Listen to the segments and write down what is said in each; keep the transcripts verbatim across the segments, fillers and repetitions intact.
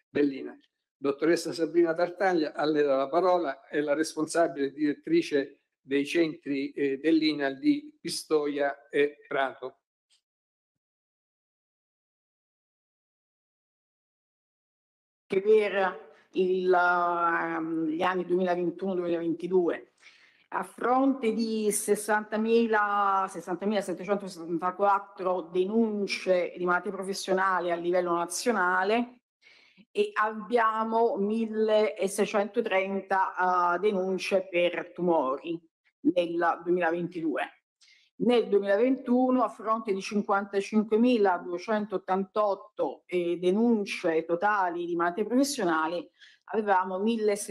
dell'I N A L. Dottoressa Sabrina Tartaglia, a lei la parola, è la responsabile direttrice dei centri eh, dell'I N A L di Pistoia e Prato. Che per il, uh, gli anni duemilaventuno duemilaventidue, a fronte di sessantamila settecentosessantaquattro denunce di malattie professionali a livello nazionale, e abbiamo milleseicentotrenta uh, denunce per tumori nel duemilaventidue. Nel duemilaventuno, a fronte di cinquantacinquemiladuecentottantotto eh, denunce totali di malattie professionali, avevamo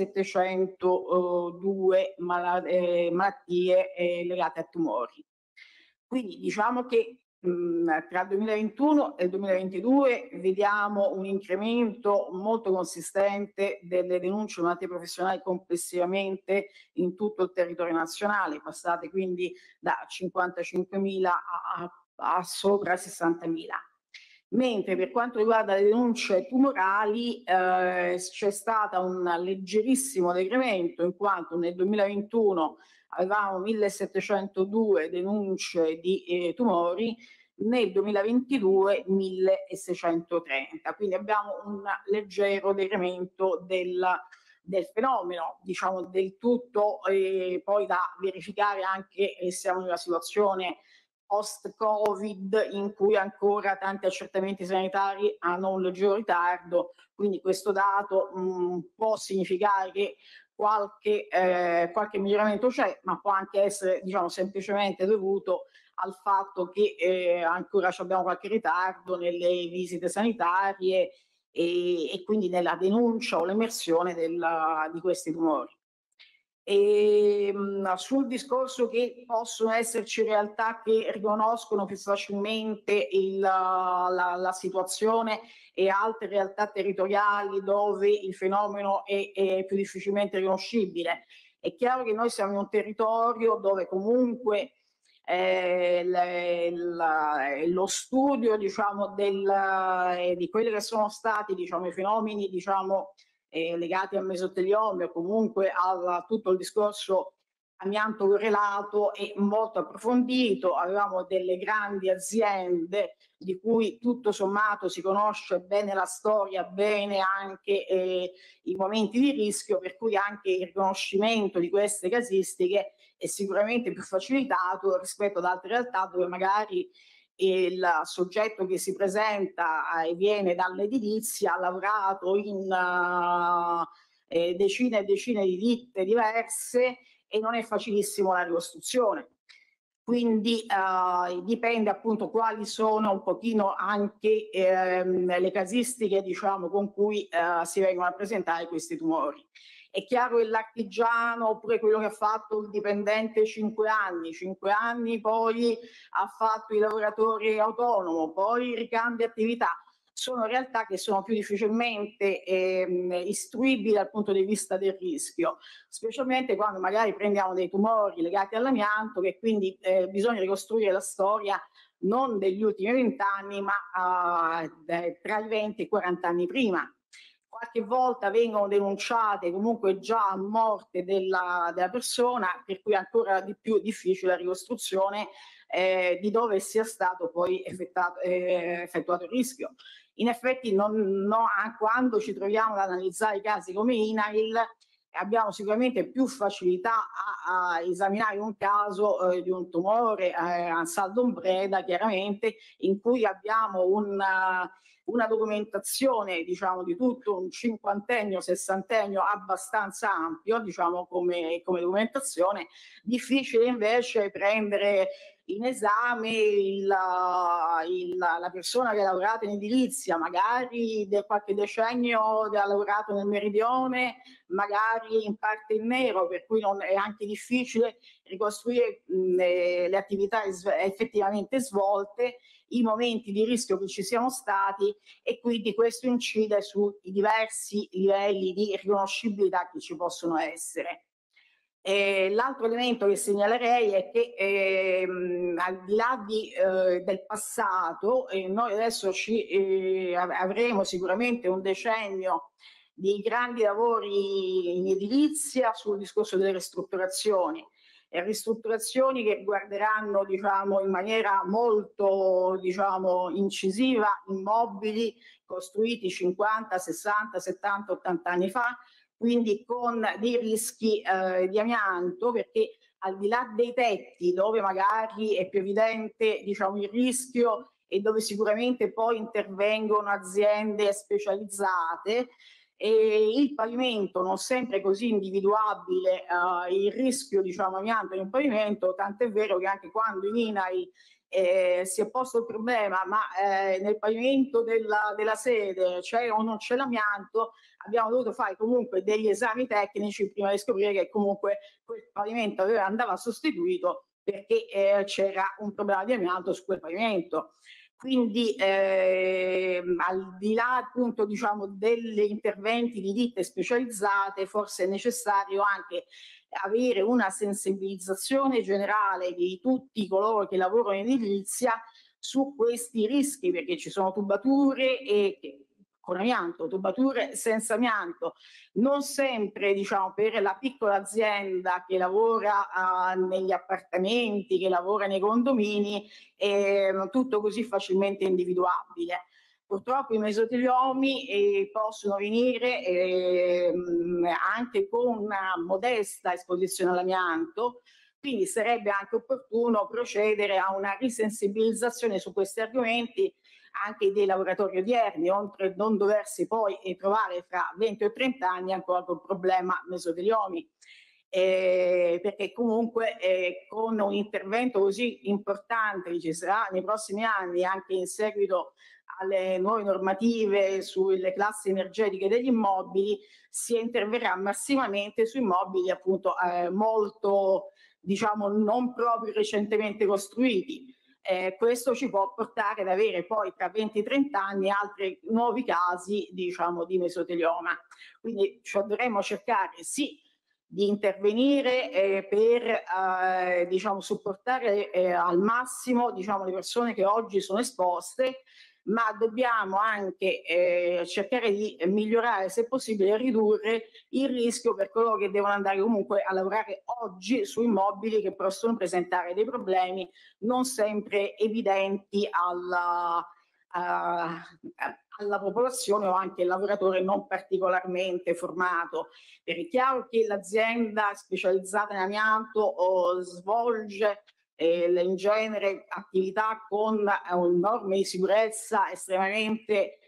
millesettecentodue mal eh, malattie eh, legate a tumori. Quindi diciamo che mh, tra il duemilaventuno e il duemilaventidue vediamo un incremento molto consistente delle denunce di malattie professionali complessivamente in tutto il territorio nazionale, passate quindi da cinquantacinquemila a, a, a sopra sessantamila. Mentre per quanto riguarda le denunce tumorali eh, c'è stato un leggerissimo decremento, in quanto nel duemilaventuno avevamo millesettecentodue denunce di eh, tumori, nel duemilaventidue milleseicentotrenta, quindi abbiamo un leggero decremento del, del fenomeno, diciamo del tutto eh, poi da verificare anche che siamo in una situazione post-Covid in cui ancora tanti accertamenti sanitari hanno un leggero ritardo, quindi questo dato mh, può significare che qualche, eh, qualche miglioramento c'è, ma può anche essere, diciamo, semplicemente dovuto al fatto che eh, ancora abbiamo qualche ritardo nelle visite sanitarie e, e quindi nella denuncia o l'emersione di questi tumori. E, mh, sul discorso che possono esserci realtà che riconoscono più facilmente il, la, la situazione e altre realtà territoriali dove il fenomeno è, è più difficilmente riconoscibile. È chiaro che noi siamo in un territorio dove comunque eh, le, la, lo studio, diciamo, del, eh, di quelli che sono stati, diciamo, i fenomeni, diciamo, Eh, legati al mesotelioma o comunque a tutto il discorso amianto correlato è molto approfondito. Avevamo delle grandi aziende di cui tutto sommato si conosce bene la storia, bene anche eh, i momenti di rischio, per cui anche il riconoscimento di queste casistiche è sicuramente più facilitato rispetto ad altre realtà dove magari il soggetto che si presenta e viene dall'edilizia ha lavorato in uh, eh, decine e decine di ditte diverse e non è facilissimo la ricostruzione. Quindi uh, dipende appunto quali sono un pochino anche ehm, le casistiche, diciamo, con cui uh, si vengono a presentare questi tumori. È chiaro che l'artigiano oppure quello che ha fatto il dipendente cinque anni, cinque anni poi ha fatto il lavoratore autonomo, poi ricambia attività, sono realtà che sono più difficilmente ehm, istruibili dal punto di vista del rischio, specialmente quando magari prendiamo dei tumori legati all'amianto, che quindi eh, bisogna ricostruire la storia non degli ultimi vent'anni, ma uh, tra i venti e i quaranta anni prima. Qualche volta vengono denunciate comunque già a morte della, della persona, per cui è ancora di più difficile la ricostruzione eh, di dove sia stato poi effettuato, eh, effettuato il rischio. In effetti non, no, quando ci troviamo ad analizzare i casi come I N A I L abbiamo sicuramente più facilità a, a esaminare un caso eh, di un tumore eh, a saldo-ombreda, chiaramente, in cui abbiamo una, una documentazione, diciamo, di tutto un cinquantennio, sessantennio abbastanza ampio, diciamo, come, come documentazione. Difficile invece prendere in esame il, il, la persona che ha lavorato in edilizia, magari da qualche decennio ha lavorato nel meridione, magari in parte in nero, per cui non è anche difficile ricostruire mh, le, le attività effettivamente svolte, i momenti di rischio che ci siano stati, e quindi questo incide sui diversi livelli di riconoscibilità che ci possono essere. Eh, l'altro elemento che segnalerei è che ehm, al di là di, eh, del passato, eh, noi adesso ci, eh, avremo sicuramente un decennio di grandi lavori in edilizia sul discorso delle ristrutturazioni, e ristrutturazioni che guarderanno, diciamo, in maniera molto, diciamo, incisiva immobili costruiti cinquanta, sessanta, settanta, ottanta anni fa, quindi con dei rischi eh, di amianto, perché al di là dei tetti, dove magari è più evidente, diciamo, il rischio e dove sicuramente poi intervengono aziende specializzate, e il pavimento non sempre così individuabile, eh, il rischio, diciamo, amianto in un pavimento, tant'è vero che anche quando in I N A I eh, si è posto il problema, ma eh, nel pavimento della, della sede c'è o non c'è l'amianto, abbiamo dovuto fare comunque degli esami tecnici prima di scoprire che comunque quel pavimento andava sostituito, perché eh, c'era un problema di amianto su quel pavimento. Quindi eh, al di là appunto, diciamo, degli interventi di ditte specializzate, forse è necessario anche avere una sensibilizzazione generale di tutti coloro che lavorano in edilizia su questi rischi, perché ci sono tubature e con amianto, tubature senza amianto. Non sempre, diciamo, per la piccola azienda che lavora uh, negli appartamenti, che lavora nei condomini, è tutto così facilmente individuabile. Purtroppo i mesoteliomi eh, possono venire eh, anche con una modesta esposizione all'amianto, quindi sarebbe anche opportuno procedere a una risensibilizzazione su questi argomenti anche dei lavoratori odierni, oltre a non doversi poi trovare fra venti o trenta anni ancora col problema mesoteliomi. Eh, perché comunque eh, con un intervento così importante che ci sarà nei prossimi anni, anche in seguito alle nuove normative sulle classi energetiche degli immobili, si interverrà massimamente su immobili appunto eh, molto, diciamo, non proprio recentemente costruiti. Eh, questo ci può portare ad avere poi tra venti e trenta anni altri nuovi casi, diciamo, di mesotelioma. Quindi cioè, dovremmo cercare sì di intervenire eh, per eh, diciamo, supportare eh, al massimo, diciamo, le persone che oggi sono esposte, ma dobbiamo anche eh, cercare di migliorare, se possibile, e ridurre il rischio per coloro che devono andare comunque a lavorare oggi su immobili che possono presentare dei problemi non sempre evidenti alla, a, alla popolazione o anche al lavoratore non particolarmente formato. Perché è chiaro che l'azienda specializzata in amianto o svolge eh, in genere attività con eh, norme di sicurezza estremamente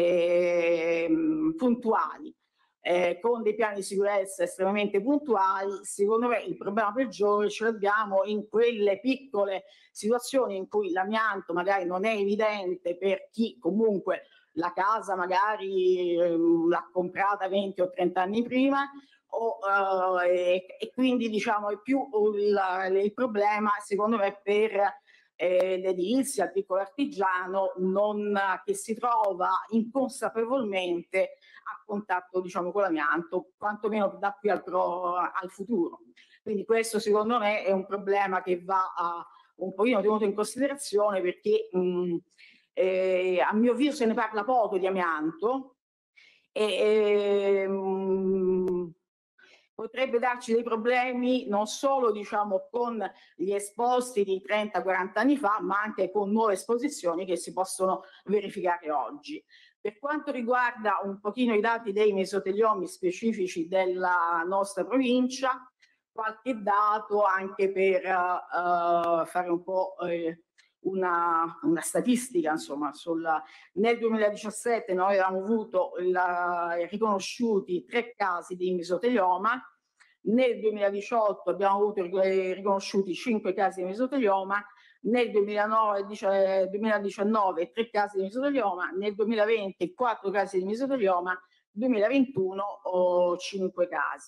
eh, puntuali, eh, con dei piani di sicurezza estremamente puntuali. Secondo me il problema peggiore ce l'abbiamo in quelle piccole situazioni in cui l'amianto magari non è evidente per chi comunque la casa magari eh, l'ha comprata venti o trenta anni prima, o, uh, e, e quindi diciamo è più il, il problema secondo me per eh, l'edilizia, il piccolo artigiano non, che si trova inconsapevolmente a contatto, diciamo, con l'amianto, quantomeno da qui al, pro, al futuro. Quindi questo secondo me è un problema che va a, un pochino tenuto in considerazione, perché mh, eh, a mio avviso se ne parla poco di amianto e ehm, potrebbe darci dei problemi non solo, diciamo, con gli esposti di trenta quaranta anni fa, ma anche con nuove esposizioni che si possono verificare oggi. Per quanto riguarda un pochino i dati dei mesoteliomi specifici della nostra provincia, qualche dato anche per uh, fare un po' eh, una, una statistica, insomma, sulla, nel duemiladiciassette noi avevamo avuto la, riconosciuti tre casi di mesotelioma, nel duemiladiciotto abbiamo avuto riconosciuti cinque casi di mesotelioma, nel duemilanove, duemiladiciannove tre casi di mesotelioma, nel duemilaventi quattro casi di mesotelioma, duemilaventuno oh, cinque casi.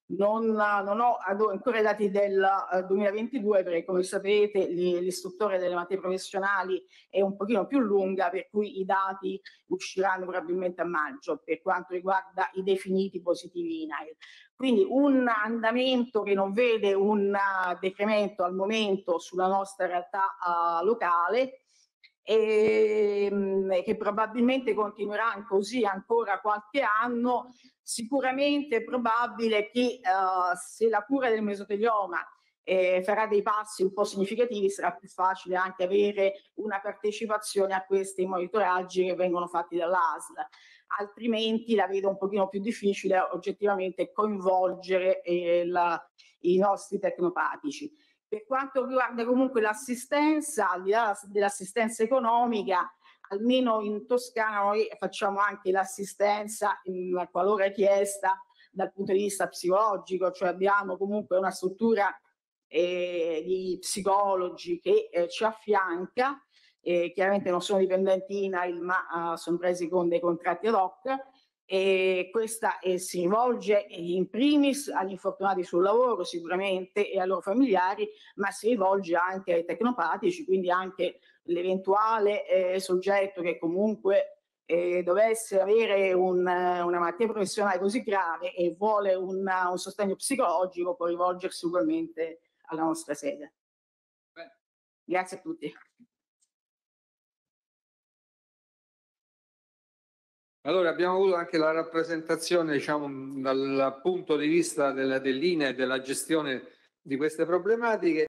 Non, non ho ancora i dati del uh, duemilaventidue, perché come sapete l'istruttore delle materie professionali è un pochino più lunga, per cui i dati usciranno probabilmente a maggio per quanto riguarda i definiti positivi I N A I L. Quindi un andamento che non vede un uh, decremento al momento sulla nostra realtà uh, locale, e che probabilmente continuerà così ancora qualche anno. Sicuramente è probabile che uh, se la cura del mesotelioma eh, farà dei passi un po' significativi, sarà più facile anche avere una partecipazione a questi monitoraggi che vengono fatti dall'A S L. Altrimenti la vedo un pochino più difficile oggettivamente coinvolgere eh, la, i nostri tecnopatici. Per quanto riguarda comunque l'assistenza, al di là dell'assistenza economica, almeno in Toscana noi facciamo anche l'assistenza qualora chiesta dal punto di vista psicologico, cioè abbiamo comunque una struttura eh, di psicologi che eh, ci affianca, eh, chiaramente non sono dipendenti I N A I L ma uh, sono presi con dei contratti ad hoc, e questa eh, si rivolge in primis agli infortunati sul lavoro sicuramente e ai loro familiari, ma si rivolge anche ai tecnopatici, quindi anche l'eventuale eh, soggetto che comunque eh, dovesse avere un, una malattia professionale così grave e vuole un, un sostegno psicologico può rivolgersi ugualmente alla nostra sede. Beh. Grazie a tutti. Allora, abbiamo avuto anche la rappresentazione, diciamo, dal punto di vista dell'I N A I L e della gestione di queste problematiche.